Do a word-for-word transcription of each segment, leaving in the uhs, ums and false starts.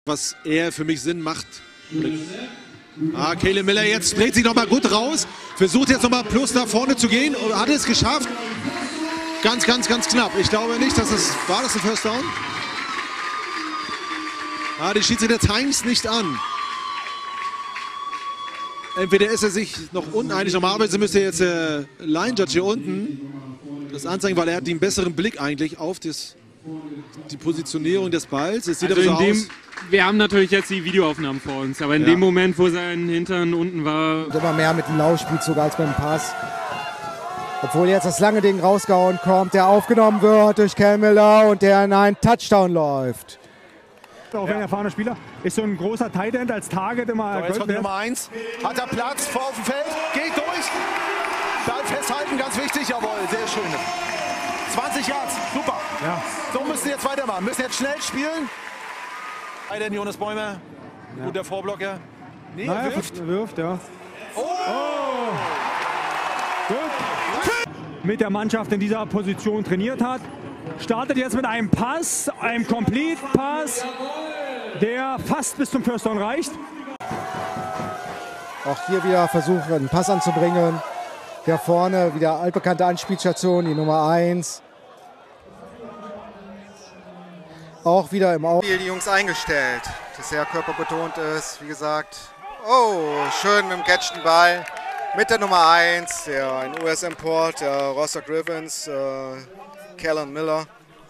was eher für mich Sinn macht. Ah, Caleb Miller jetzt dreht sich nochmal gut raus, versucht jetzt nochmal plus nach vorne zu gehen und hat es geschafft. Ganz, ganz, ganz knapp. Ich glaube nicht, dass es, war das ein First Down? Ah, die Schiedsrichter zeigen es nicht an. Entweder ist er sich noch uneinig, normalerweise müsste jetzt der äh, Line Judge hier unten das anzeigen, weil er hat den besseren Blick eigentlich auf das, die Positionierung des Balls. Es sieht also aber so dem, aus. Wir haben natürlich jetzt die Videoaufnahmen vor uns, aber in Ja. dem Moment, wo sein Hintern unten war... Immer mehr mit dem Laufspielzug als beim Pass. Obwohl jetzt das lange Ding rausgehauen kommt, der aufgenommen wird durch Caleb Miller und der in einen Touchdown läuft. Auch ein erfahrener Spieler, ist so ein großer Tight End als Target immer. So, jetzt kommt die Nummer eins, hat er Platz vor auf dem Feld, geht durch, Ball festhalten, ganz wichtig, jawohl, sehr schön. zwanzig Yards, super. Ja. So müssen wir jetzt weitermachen, müssen jetzt schnell spielen. Tight End Jonas Bäumer, Ja. guter Vorblocker. Nee, Naja, er wirft. er wirft, ja. Oh. Oh. Gut. Mit der Mannschaft in dieser Position trainiert hat. Startet jetzt mit einem Pass, einem Complete-Pass, der fast bis zum First Down reicht. Auch hier wieder versuchen, einen Pass anzubringen. Hier vorne wieder altbekannte Anspielstation, die Nummer eins. Auch wieder im Auge. Die Jungs eingestellt, das sehr körperbetont ist, wie gesagt. Oh, schön mit dem catchten Ball. Mit der Nummer eins, der ein U S-Import, der Rostock Griffins, äh, Caleb Miller.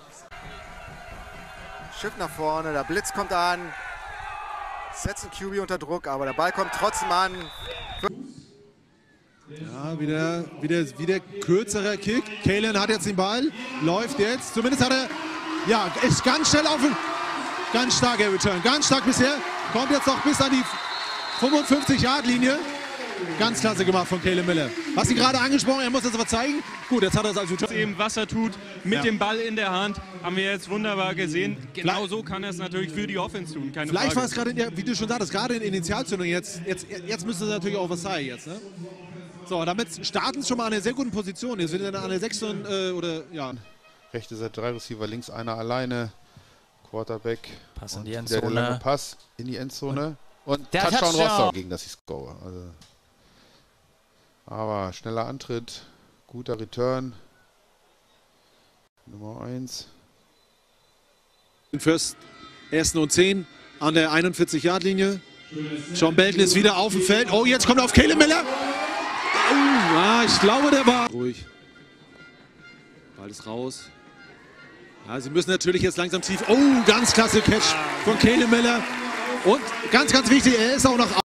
Schiff nach vorne, der Blitz kommt an. Setzt den Q B unter Druck, aber der Ball kommt trotzdem an. Ja, wieder, wieder, wieder kürzerer Kick. Kalen hat jetzt den Ball, läuft jetzt. Zumindest hat er, ja, ist ganz schnell auf den, ganz starker Return, ganz stark bisher. Kommt jetzt noch bis an die fünfundfünfzig Yard Linie. Ganz klasse gemacht von Caleb Miller. Hast du gerade angesprochen, er muss das aber zeigen. Gut, jetzt hat er es als Return. Eben, was er tut, mit Ja. dem Ball in der Hand, haben wir jetzt wunderbar gesehen. Genau Vielleicht- so kann er es natürlich für die Offense tun, keine Vielleicht Frage. war es gerade, in der, wie du schon sagtest, gerade in Initialzündung. Jetzt, jetzt, jetzt müsste es natürlich auch was zeigen jetzt. Ne? So, damit starten sie schon mal an einer sehr guten Position. Jetzt sind wir an der sechs und, äh, oder, ja. Rechte Seite drei Receiver, links einer alleine. Quarterback. Pass in und die der Endzone. lange Pass in die Endzone. Und Der Touchdown Touchdown. Rostock, gegen das ich score. Also, aber schneller Antritt, guter Return. Nummer eins. Fürs ersten und zehn an der einundvierzig Yard Linie. John Belton ist wieder auf dem Feld. Oh, jetzt kommt er auf Caleb Miller. Oh, ah, ich glaube, der war ruhig. Ball ist raus. Ja, sie müssen natürlich jetzt langsam tief. Oh, ganz klasse Catch von Caleb Miller. Und ganz, ganz wichtig, er ist auch noch